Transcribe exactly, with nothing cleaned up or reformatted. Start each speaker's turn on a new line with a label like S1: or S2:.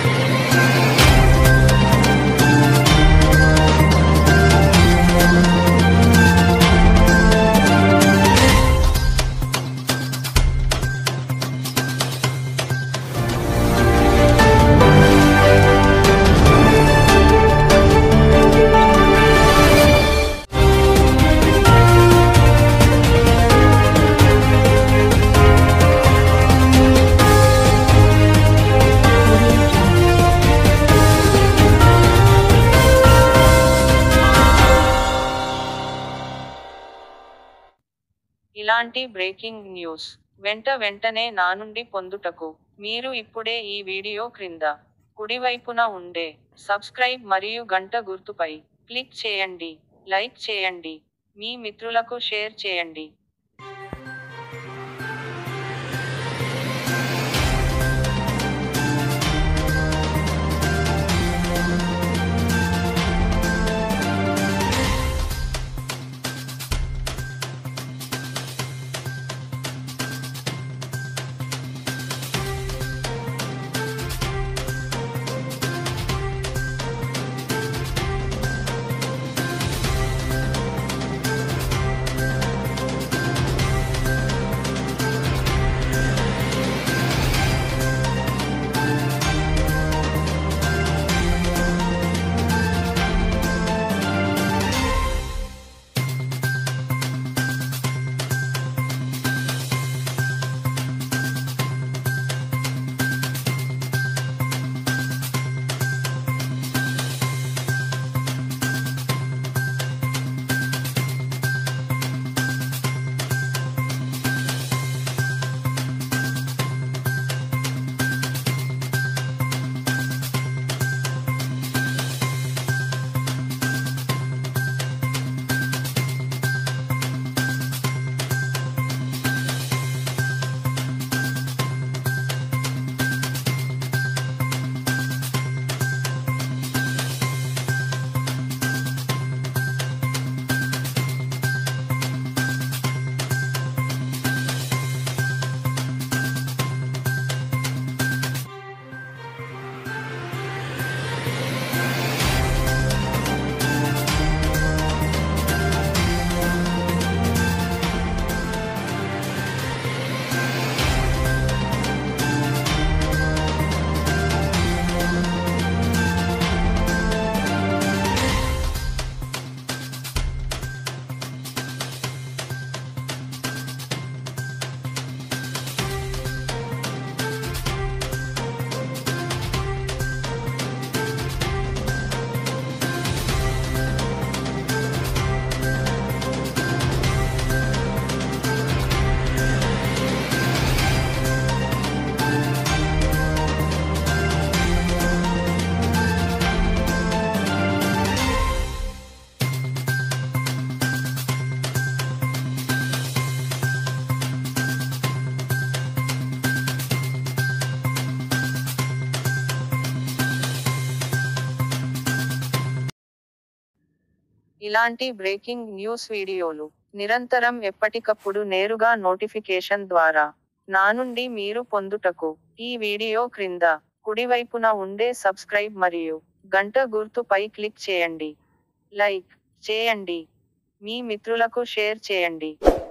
S1: ఇలాంటి breaking news వెంట వెంటనే నా నుండి పొందుటకు మీరు ఇప్పుడే ఈ వీడియో క్రింద కుడివైపున ఉండే సబ్స్క్రైబ్ మరియు గంట గుర్తుపై క్లిక్ చేయండి, లైక్ చేయండి, మీ మిత్రులకు షేర్ చేయండి. ఇలాంటి బ్రేకింగ్ న్యూస్ వీడియోలు నిరంతరం ఎప్పటికప్పుడు నేరుగా నోటిఫికేషన్ ద్వారా నా నుండి మీరు పొందుటకు ఈ వీడియో క్రింద కుడివైపున ఉండే సబ్స్క్రైబ్ మరియు గంట గుర్తుపై క్లిక్ చేయండి, లైక్ చేయండి, మీ మిత్రులకు షేర్ చేయండి.